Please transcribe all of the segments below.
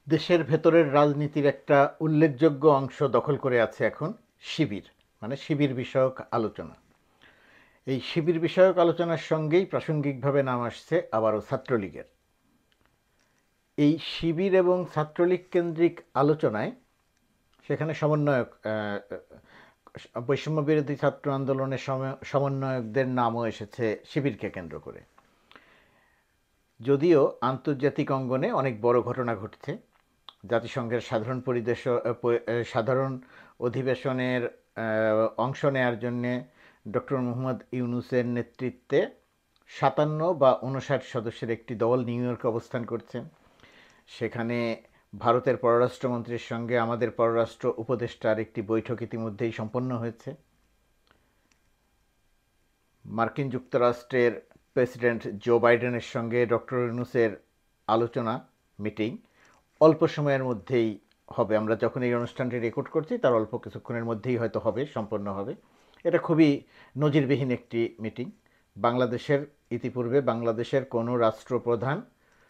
দেশের ভেতরের রাজনীতির একটা উল্লেখযোগ্য অংশ দখল করে আছে এখন শিবির, মানে শিবির বিষয়ক আলোচনা। এই শিবির বিষয়ক আলোচনার সঙ্গেই প্রাসঙ্গিকভাবে নাম আসছে আবারও ছাত্রলীগের। এই শিবির এবং ছাত্রলীগ কেন্দ্রিক আলোচনায় সেখানে বৈষম্য বিরোধী ছাত্র আন্দোলনের সমন্বয়কদের নামও এসেছে শিবিরকে কেন্দ্র করে। যদিও আন্তর্জাতিক অঙ্গনে অনেক বড় ঘটনা ঘটছে। জাতিসংঘের সাধারণ অধিবেশনের অংশ নেয়ার জন্যে ডক্টর মোহাম্মদ ইউনূসের নেতৃত্বে ৫৭ বা ৫৯ সদস্যের একটি দল নিউ ইয়র্কে অবস্থান করছেন। সেখানে ভারতের পররাষ্ট্রমন্ত্রীর সঙ্গে আমাদের পররাষ্ট্র উপদেষ্টার একটি বৈঠক ইতিমধ্যেই সম্পন্ন হয়েছে। মার্কিন যুক্তরাষ্ট্রের প্রেসিডেন্ট জো বাইডেনের সঙ্গে ডক্টর ইউনূসের আলোচনা, মিটিং অল্প সময়ের মধ্যেই হবে। আমরা যখন এই অনুষ্ঠানটি রেকর্ড করছি তার অল্প কিছুক্ষণের মধ্যেই হয়তো সম্পন্ন হবে। এটা খুবই নজিরবিহীন একটি মিটিং। ইতিপূর্বে বাংলাদেশের কোনো রাষ্ট্রপ্রধান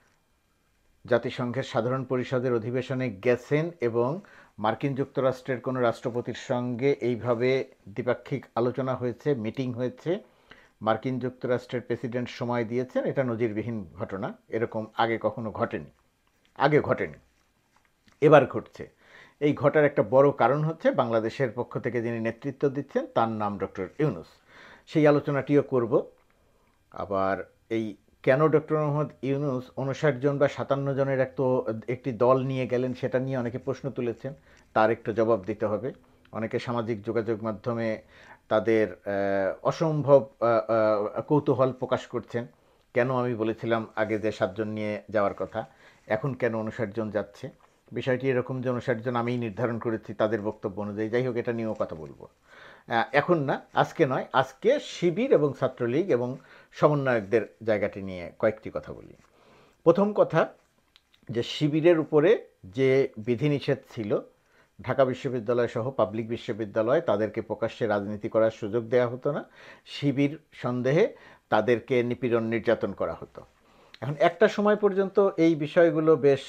জাতিসংঘের সাধারণ পরিষদের অধিবেশনে গেছেন এবং মার্কিন যুক্তরাষ্ট্রের কোনো রাষ্ট্রপতির সঙ্গে এইভাবে দ্বিপাক্ষিক আলোচনা হয়েছে, মিটিং হয়েছে, মার্কিন যুক্তরাষ্ট্রের প্রেসিডেন্ট সময় দিয়েছেন, এটা নজিরবিহীন ঘটনা। এরকম আগে কখনো ঘটেনি, এবার ঘটছে। এই ঘটার একটা বড় কারণ হচ্ছে বাংলাদেশের পক্ষ থেকে যিনি নেতৃত্ব দিচ্ছেন তার নাম ডক্টর ইউনূস। সেই আলোচনাটিও করব। আবার এই কেন ডক্টর মোহাম্মদ ইউনূস ৫৯ জন বা ৫৭ জনের একটি দল নিয়ে গেলেন সেটা নিয়ে অনেকে প্রশ্ন তুলেছেন, তার একটু জবাব দিতে হবে। অনেকে সামাজিক যোগাযোগ মাধ্যমে তাদের অসম্ভব কৌতূহল প্রকাশ করছেন, কেন আমি বলেছিলাম আগে যে ৭ জন নিয়ে যাওয়ার কথা, এখন কেন ৫৯ জন যাচ্ছে। বিষয়টি এরকম যে ৫৯ জন আমিই নির্ধারণ করেছি তাদের বক্তব্য অনুযায়ী। যাই হোক, এটা নিয়েও কথা বলবো। এখন না, আজকে নয়, আজকে শিবির এবং ছাত্রলীগ এবং সমন্বয়কদের জায়গাটি নিয়ে কয়েকটি কথা বলি। প্রথম কথা, যে শিবিরের উপরে যে বিধিনিষেধ ছিল, ঢাকা বিশ্ববিদ্যালয় সহ পাবলিক বিশ্ববিদ্যালয় তাদেরকে প্রকাশ্যে রাজনীতি করার সুযোগ দেওয়া হতো না। শিবির সন্দেহে তাদেরকে নিপীড়ন নির্যাতন করা হতো। এখন একটা সময় পর্যন্ত এই বিষয়গুলো বেশ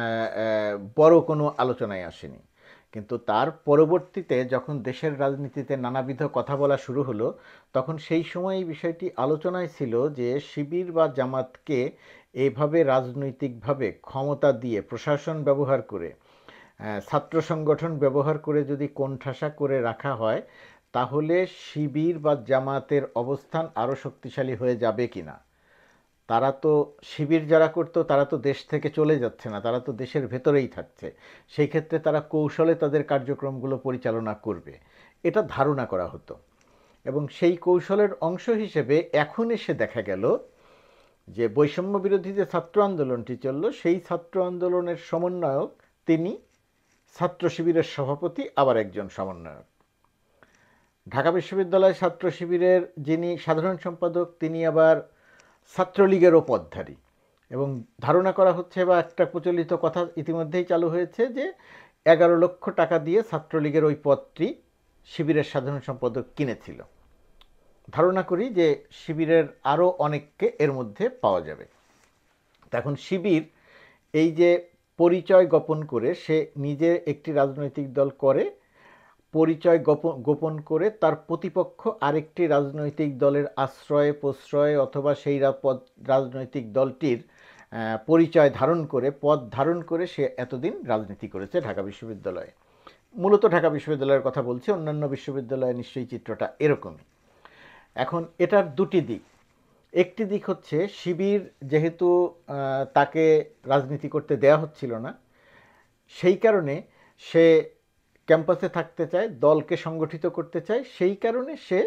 বড় কোনো আলোচনায় আসেনি, কিন্তু তার পরবর্তীতে যখন দেশের রাজনীতিতে নানাবিধ কথা বলা শুরু হলো, তখন সেই সময় এই বিষয়টি আলোচনায় ছিল যে শিবির বা জামাতকে এইভাবে রাজনৈতিকভাবে ক্ষমতা দিয়ে, প্রশাসন ব্যবহার করে, ছাত্র সংগঠন ব্যবহার করে যদি কোণঠাসা করে রাখা হয়, তাহলে শিবির বা জামাতের অবস্থান আরও শক্তিশালী হয়ে যাবে কিনা। তারা তো, শিবির যারা করতো তারা তো দেশ থেকে চলে যাচ্ছে না, তারা তো দেশের ভেতরেই থাকছে। সেই ক্ষেত্রে তারা কৌশলে তাদের কার্যক্রমগুলো পরিচালনা করবে, এটা ধারণা করা হতো। এবং সেই কৌশলের অংশ হিসেবে এখন এসে দেখা গেল যে বৈষম্য বিরোধী যে ছাত্র আন্দোলনটি চলল, সেই ছাত্র আন্দোলনের সমন্বয়ক তিনি ছাত্র শিবিরের সভাপতি, আবার একজন সমন্বয়ক। ঢাকা বিশ্ববিদ্যালয় ছাত্র শিবিরের যিনি সাধারণ সম্পাদক, তিনি আবার ছাত্রলীগেরও পদধারী। এবং ধারণা করা হচ্ছে, বা একটা প্রচলিত কথা ইতিমধ্যেই চালু হয়েছে, যে ১১ লক্ষ টাকা দিয়ে ছাত্রলীগের ওই পদটি শিবিরের সাধারণ সম্পাদক কিনেছিল। ধারণা করি যে শিবিরের আরও অনেককে এর মধ্যে পাওয়া যাবে। এখন শিবির এই যে পরিচয় গোপন করে সে নিজে একটি রাজনৈতিক দল করে, পরিচয় গোপন করে তার প্রতিপক্ষ আরেকটি রাজনৈতিক দলের আশ্রয়ে প্রশ্রয়ে অথবা সেই রাজনৈতিক দলটির পরিচয় ধারণ করে, পদ ধারণ করে সে এতদিন রাজনীতি করেছে ঢাকা বিশ্ববিদ্যালয়ে। মূলত ঢাকা বিশ্ববিদ্যালয়ের কথা বলছি, অন্যান্য বিশ্ববিদ্যালয়ে নিশ্চয়ই চিত্রটা এরকমই। এখন এটার দুটি দিক। একটি দিক হচ্ছে, শিবির যেহেতু তাকে রাজনীতি করতে দেয়া হচ্ছিল না, সেই কারণে সে ক্যাম্পাসে থাকতে চায়, দলকে সংগঠিত করতে চায়। সেই কারণে সে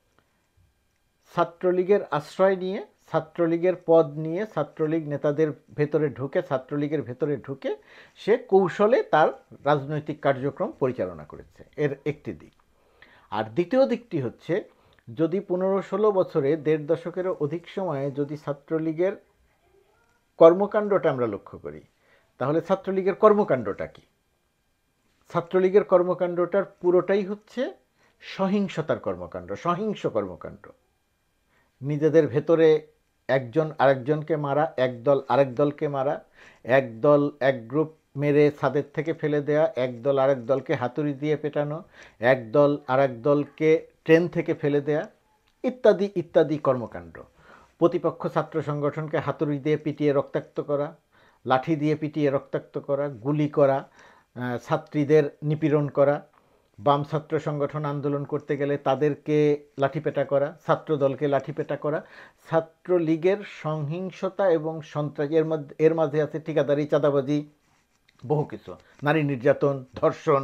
ছাত্রলীগের আশ্রয় নিয়ে, ছাত্রলীগের পদ নিয়ে, ছাত্রলীগ নেতাদের ভেতরে ঢুকে, ছাত্রলীগের ভেতরে ঢুকে সে কৌশলে তার রাজনৈতিক কার্যক্রম পরিচালনা করেছে, এর একটি দিক। আর দ্বিতীয় দিকটি হচ্ছে, যদি ১৫-১৬ বছরে, ১.৫ দশকেরও অধিক সময়ে যদি ছাত্রলীগের কর্মকাণ্ডটা আমরা লক্ষ্য করি, তাহলে ছাত্রলীগের কর্মকাণ্ডটা কি? ছাত্রলীগের কর্মকাণ্ডটার পুরোটাই হচ্ছে সহিংসতার কর্মকাণ্ড, সহিংস কর্মকাণ্ড। নিজেদের ভেতরে একজন আরেকজনকে মারা, একদল আরেক দলকে মারা, এক গ্রুপ মেরে ছাদের থেকে ফেলে দেয়া, একদল আরেক দলকে হাতুড়ি দিয়ে পেটানো, একদল আরেক দলকে ট্রেন থেকে ফেলে দেয়া, ইত্যাদি ইত্যাদি কর্মকাণ্ড। প্রতিপক্ষ ছাত্র সংগঠনকে হাতুড়ি দিয়ে পিটিয়ে রক্তাক্ত করা, লাঠি দিয়ে পিটিয়ে রক্তাক্ত করা, গুলি করা, ছাত্রীদের নিপীড়ন করা, বাম ছাত্র সংগঠন আন্দোলন করতে গেলে তাদেরকে লাঠিপেটা করা, ছাত্রদলকে লাঠিপেটা করা, ছাত্রলীগের সহিংসতা এবং সন্ত্রাস, এর মাঝে আছে ঠিকাদারি, চাঁদাবাজি, বহু কিছু, নারী নির্যাতন, ধর্ষণ,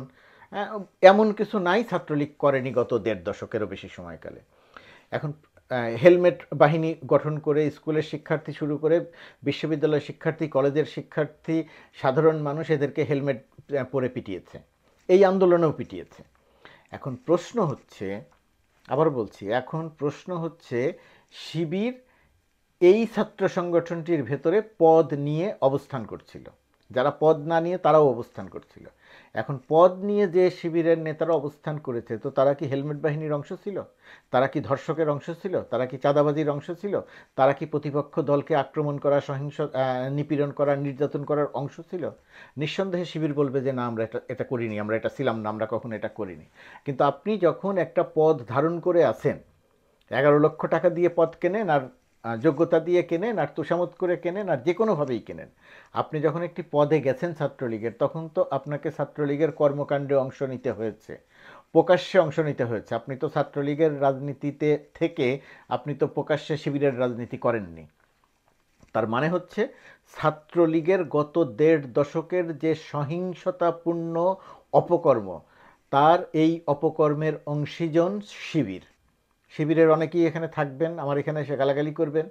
এমন কিছু নাই ছাত্রলীগ করেনি গত ১.৫ দশকেরও বেশি সময়কালে। এখন হেলমেট বাহিনী গঠন করে স্কুলের শিক্ষার্থী শুরু করে বিশ্ববিদ্যালয়ের শিক্ষার্থী, কলেজের শিক্ষার্থী, সাধারণ মানুষ এদেরকে হেলমেট পরে পিটিয়েছে, এই আন্দোলনেও পিটিয়েছে। এখন প্রশ্ন হচ্ছে, আবার বলছি, এখন প্রশ্ন হচ্ছে শিবির এই ছাত্র সংগঠনটির ভেতরে পদ নিয়ে অবস্থান করছিল, যারা পদ না নিয়ে তারাও অবস্থান করছিল। এখন পদ নিয়ে যে শিবিরের নেতারা অবস্থান করেছে, তো তারা কি হেলমেট বাহিনীর অংশ ছিল? তারা কি ধর্ষকের অংশ ছিল? তারা কি চাঁদাবাজির অংশ ছিল? তারা কি প্রতিপক্ষ দলকে আক্রমণ করা, নিপীড়ন করা, নির্যাতন করার অংশ ছিল? নিঃসন্দেহে শিবির বলবে যে না, আমরা এটা করিনি, আমরা এটা ছিলাম না, আমরা কখনো এটা করিনি। কিন্তু আপনি যখন একটা পদ ধারণ করে আছেন, ১১ লক্ষ টাকা দিয়ে পদ কেনেন, আর যোগ্যতা দিয়ে কেনেন, আর তোষামত করে কেনেন, আর যে কোনোভাবেই কেনেন, আপনি যখন একটি পদে গেছেন ছাত্রলীগের, তখন তো আপনাকে ছাত্রলীগের কর্মকাণ্ডে অংশ নিতে হয়েছে, প্রকাশ্যে অংশ নিতে হয়েছে। আপনি তো ছাত্রলীগের রাজনীতিতে থেকে আপনি তো প্রকাশ্যে শিবিরের রাজনীতি করেননি। তার মানে হচ্ছে ছাত্রলীগের গত ১.৫ দশকের যে সহিংসতাপূর্ণ অপকর্ম, তার এই অপকর্মের অংশীজন শিবির। শিবিরের অনেকেই এখানে থাকবেন, আমার এখানে এসে গালাগালি করবেন,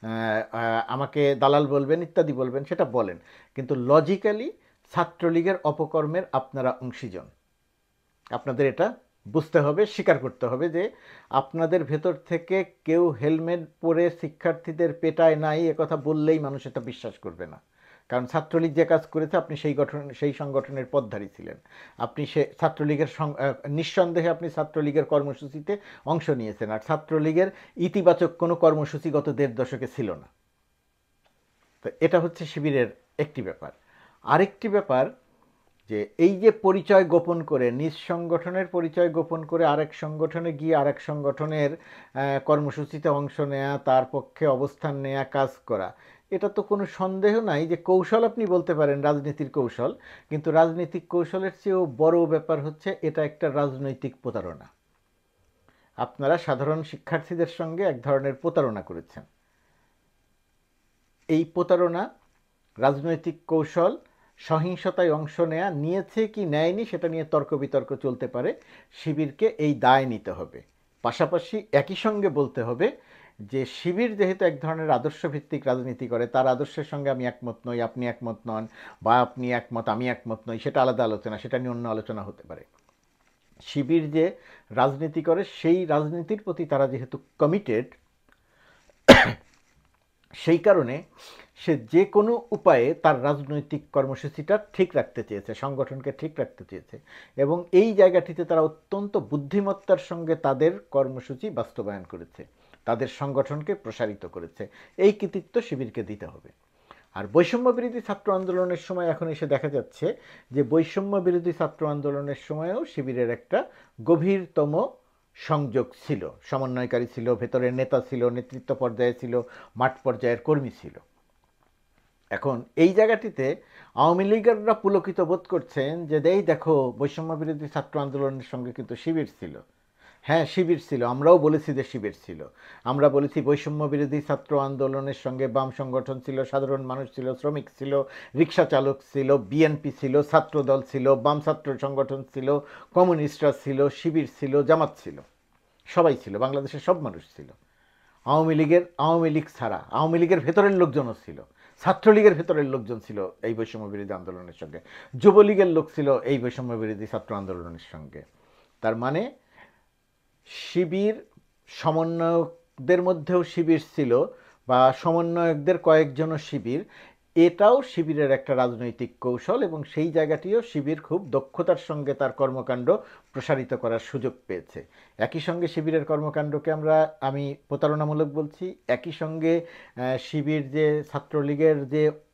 আমাকে দালাল বলবেন, ইত্যাদি বলবেন, সেটা বলেন, কিন্তু লজিক্যালি ছাত্রলীগের অপকর্মের আপনারা অংশীজন। আপনাদের এটা বুঝতে হবে, স্বীকার করতে হবে যে আপনাদের ভেতর থেকে কেউ হেলমেট পরে শিক্ষার্থীদের পেটায় নাই, একথা বললেই মানুষ এটা বিশ্বাস করবে না। কারণ ছাত্রলীগ যে কাজ করেছে, আপনি সেই সংগঠনের পথধারী ছিলেন, আপনি ছাত্রলীগের নিঃসন্দেহে আপনি ছাত্রলীগের কর্মসূচিতে অংশ নিয়েছেন, আর ছাত্রলীগের ইতিবাচক কোনো কর্মসূচি গত ১.৫ দশকে ছিল না। তো এটা হচ্ছে শিবিরের একটি ব্যাপার। আরেকটি ব্যাপার, যে এই যে পরিচয় গোপন করে, নিজ সংগঠনের পরিচয় গোপন করে আরেক সংগঠনে গিয়ে আরেক সংগঠনের কর্মসূচিতে অংশ নেয়া, তার পক্ষে অবস্থান নেয়া, কাজ করা, এটা তো কোনো সন্দেহ নাই যে কৌশল, আপনি বলতে পারেন রাজনীতির কৌশল, কিন্তু রাজনৈতিক কৌশলের চেয়েও বড় ব্যাপার হচ্ছে এটা একটা রাজনৈতিক প্রতারণা। আপনারা সাধারণ শিক্ষার্থীদের সঙ্গে এক ধরনের প্রতারণা করেছেন। এই প্রতারণা, রাজনৈতিক কৌশল, সহিংসতায় অংশ নিয়েছে কি নেয়নি সেটা নিয়ে তর্ক বিতর্ক চলতে পারে। শিবিরকে এই দায় নিতে হবে। পাশাপাশি একই সঙ্গে বলতে হবে যে শিবির যেহেতু এক ধরনের আদর্শভিত্তিক রাজনীতি করে, তার আদর্শের সঙ্গে আমি একমত নই, আপনি একমত নন, বা আপনি একমত আমি একমত নই, সেটা আলাদা আলোচনা, সেটা নিয়ে অন্য আলোচনা হতে পারে। শিবির যে রাজনীতি করে, সেই রাজনীতির প্রতি তারা যেহেতু কমিটেড, সেই কারণে সে যে কোনো উপায়ে তার রাজনৈতিক কর্মসূচিটা ঠিক রাখতে চেয়েছে, সংগঠনকে ঠিক রাখতে চেয়েছে, এবং এই জায়গাটিতে তারা অত্যন্ত বুদ্ধিমত্তার সঙ্গে তাদের কর্মসূচি বাস্তবায়ন করেছে, তাদের সংগঠনকে প্রসারিত করেছে। এই কৃতিত্ব শিবিরকে দিতে হবে। আর বৈষম্য বিরোধী ছাত্র আন্দোলনের সময় এখন এসে দেখা যাচ্ছে যে বৈষম্য বিরোধী ছাত্র আন্দোলনের সময়ও শিবিরের একটা গভীরতম সংযোগ ছিল, সমন্বয়কারী ছিল, ভেতরের নেতা ছিল, নেতৃত্ব পর্যায়ে ছিল, মাঠ পর্যায়ের কর্মী ছিল। এখন এই জায়গাটিতে আওয়ামী লীগাররা পুলকিত বোধ করছেন যে এই দেখো, বৈষম্য বিরোধী ছাত্র আন্দোলনের সঙ্গে কিন্তু শিবির ছিল। হ্যাঁ, শিবির ছিল, আমরাও বলেছি যে শিবির ছিল। আমরা বলেছি বৈষম্য বিরোধী ছাত্র আন্দোলনের সঙ্গে বাম সংগঠন ছিল, সাধারণ মানুষ ছিল, শ্রমিক ছিল, রিক্সা চালক ছিল, বিএনপি ছিল, ছাত্রদল ছিল, বাম ছাত্র সংগঠন ছিল, কমিউনিস্টরা ছিল, শিবির ছিল, জামাত ছিল, সবাই ছিল, বাংলাদেশের সব মানুষ ছিল। আওয়ামী লীগ ছাড়া আওয়ামী লীগের ভেতরের লোকজনও ছিল, ছাত্রলীগের ভেতরের লোকজন ছিল এই বৈষম্য বিরোধী আন্দোলনের সঙ্গে, যুবলীগের লোক ছিল এই বৈষম্য বিরোধী ছাত্র আন্দোলনের সঙ্গে। তার মানে শিবির, সমন্বয়কদের মধ্যেও শিবির ছিল, বা সমন্বয়কদের কয়েকজনও শিবির, এটাও শিবিরের একটা রাজনৈতিক কৌশল, এবং সেই জায়গাটিও শিবির খুব দক্ষতার সঙ্গে তার কর্মকাণ্ড প্রসারিত করার সুযোগ পেয়েছে। একই সঙ্গে শিবিরের কর্মকাণ্ডকে আমি প্রতারণামূলক বলছি, একই সঙ্গে শিবির যে ছাত্রলীগের যে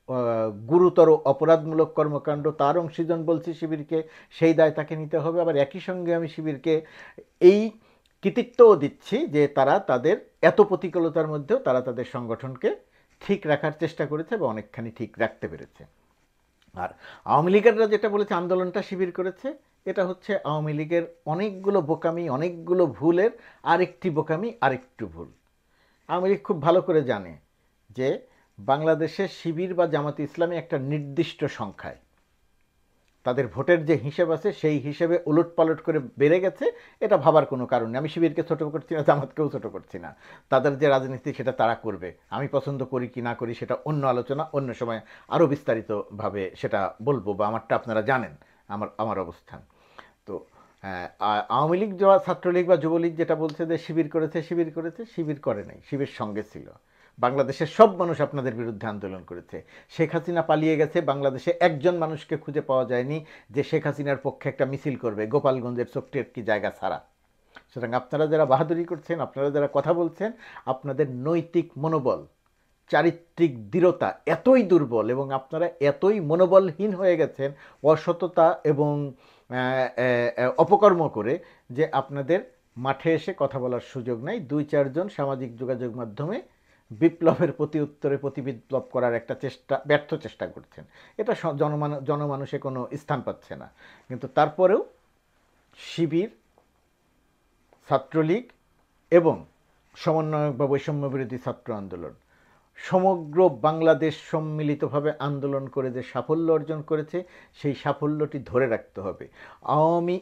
গুরুতর অপরাধমূলক কর্মকাণ্ড, তার অংশীজন বলছি শিবিরকে, সেই দায় তাকে নিতে হবে। আবার একই সঙ্গে আমি শিবিরকে এই কৃতিত্বও দিচ্ছি যে তারা তাদের এত প্রতিকূলতার মধ্যেও তারা তাদের সংগঠনকে ঠিক রাখার চেষ্টা করেছে এবং অনেকখানি ঠিক রাখতে পেরেছে। আর আওয়ামী লীগেররা যেটা বলেছে আন্দোলনটা শিবির করেছে, এটা হচ্ছে আওয়ামী লীগের অনেকগুলো বোকামি, অনেকগুলো ভুলের আরেকটি বোকামি, আরেকটু ভুল। আওয়ামী লীগ খুব ভালো করে জানে যে বাংলাদেশে শিবির বা জামাতে ইসলামী একটা নির্দিষ্ট সংখ্যায়, তাদের ভোটের যে হিসেব আছে সেই হিসেবে উলটপালট করে বেড়ে গেছে, এটা ভাবার কোনো কারণ নেই। আমি শিবিরকে ছোটো করছি না, জামাতকেও ছোটো করছি না। তাদের যে রাজনীতি সেটা তারা করবে, আমি পছন্দ করি কি না করি সেটা অন্য আলোচনা, অন্য সময় আরও বিস্তারিতভাবে সেটা বলবো, বা আমারটা আপনারা জানেন আমার অবস্থান। তো আওয়ামী লীগ বা ছাত্রলীগ বা যুবলীগ যেটা বলছে যে শিবির করেছে, শিবির করে নাই, শিবির সঙ্গে ছিল। বাংলাদেশের সব মানুষ আপনাদের বিরুদ্ধে আন্দোলন করেছে। শেখ হাসিনা পালিয়ে গেছে, বাংলাদেশে একজন মানুষকে খুঁজে পাওয়া যায়নি যে শেখ হাসিনার পক্ষে একটা মিছিল করবে, গোপালগঞ্জের ছোট্ট একটি জায়গা ছাড়া। সুতরাং আপনারা যারা বাহাদুরি করছেন, আপনারা যারা কথা বলছেন, আপনাদের নৈতিক মনোবল, চারিত্রিক দৃঢ়তা এতই দুর্বল এবং আপনারা এতই মনোবলহীন হয়ে গেছেন অসততা এবং অপকর্ম করে, যে আপনাদের মাঠে এসে কথা বলার সুযোগ নাই। 2-4 জন সামাজিক যোগাযোগ মাধ্যমে বিপ্লবের প্রতি উত্তরে প্রতিবিপ্লব করার একটা ব্যর্থ চেষ্টা করছেন। এটা জনমানুষে কোনো স্থান পাচ্ছে না। কিন্তু তারপরেও শিবির, ছাত্রলীগ এবং সমন্বয়ক বা বৈষম্য বিরোধী ছাত্র আন্দোলন সমগ্র বাংলাদেশ সম্মিলিতভাবে আন্দোলন করে যে সাফল্য অর্জন করেছে, সেই সাফল্যটি ধরে রাখতে হবে। আওয়ামী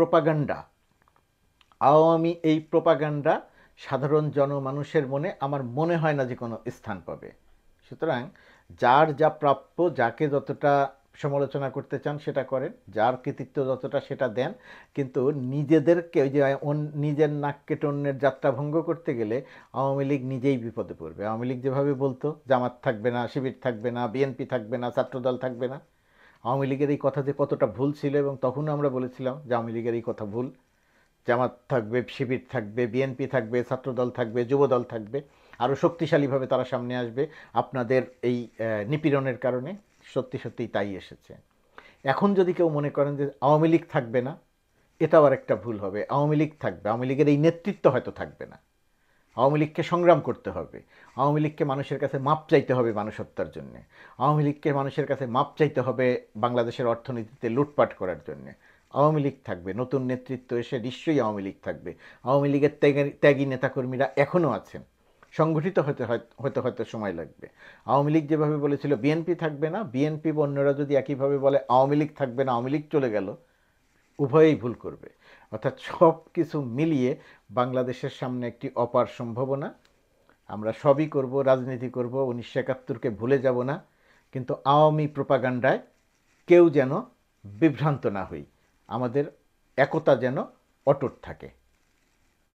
এই প্রপাগান্ডা সাধারণ জনমানুষের মনে আমার মনে হয় না যে কোনো স্থান পাবে। সুতরাং যার যা প্রাপ্য, যাকে যতটা সমালোচনা করতে চান সেটা করেন, যার কৃতিত্ব যতটা সেটা দেন, কিন্তু নিজেদেরকে ওই যে নিজের নাক কেটে অন্যের যাত্রা ভঙ্গ করতে গেলে আওয়ামী লীগ নিজেই বিপদে পড়বে। আওয়ামী লীগ যেভাবে বলতো জামাত থাকবে না, শিবির থাকবে না, বিএনপি থাকবে না, ছাত্রদল থাকবে না, আওয়ামী লীগের এই কথা যে কতটা ভুল ছিল, এবং তখনও আমরা বলেছিলাম যে আওয়ামী লীগের এই কথা ভুল। জামাত থাকবে, শিবির থাকবে, বিএনপি থাকবে, ছাত্রদল থাকবে, যুবদল থাকবে, আরও শক্তিশালীভাবে তারা সামনে আসবে আপনাদের এই নিপীড়নের কারণে। সত্যি সত্যিই তাই এসেছে। এখন যদি কেউ মনে করেন যে আওয়ামী লীগ থাকবে না, এটাও আর একটা ভুল হবে। আওয়ামী লীগ থাকবে, আওয়ামী লীগের এই নেতৃত্ব হয়তো থাকবে না। আওয়ামী লীগকে সংগ্রাম করতে হবে, আওয়ামী লীগকে মানুষের কাছে মাপ চাইতে হবে মানুষ হত্যার জন্যে, আওয়ামী লীগকে মানুষের কাছে মাপ চাইতে হবে বাংলাদেশের অর্থনীতিতে লুটপাট করার জন্যে। আওয়ামী লীগ থাকবে, নতুন নেতৃত্ব এসে নিশ্চয়ই আওয়ামী লীগ থাকবে। আওয়ামী লীগের ত্যাগী নেতাকর্মীরা এখনও আছেন, সংগঠিত হয়তো সময় লাগবে। আওয়ামী লীগ যেভাবে বলেছিল বিএনপি থাকবে না, বিএনপি বা অন্যরা যদি একইভাবে বলে আওয়ামী লীগ থাকবে না, আওয়ামী লীগ চলে গেল, উভয়েই ভুল করবে। অর্থাৎ সব কিছু মিলিয়ে বাংলাদেশের সামনে একটি অপার সম্ভাবনা। আমরা সবই করব, রাজনীতি করব, 1971-কে ভুলে যাব না, কিন্তু আওয়ামী প্রোপাগান্ডায় কেউ যেন বিভ্রান্ত না হই, আমাদের একতা যেন অটুট থাকে।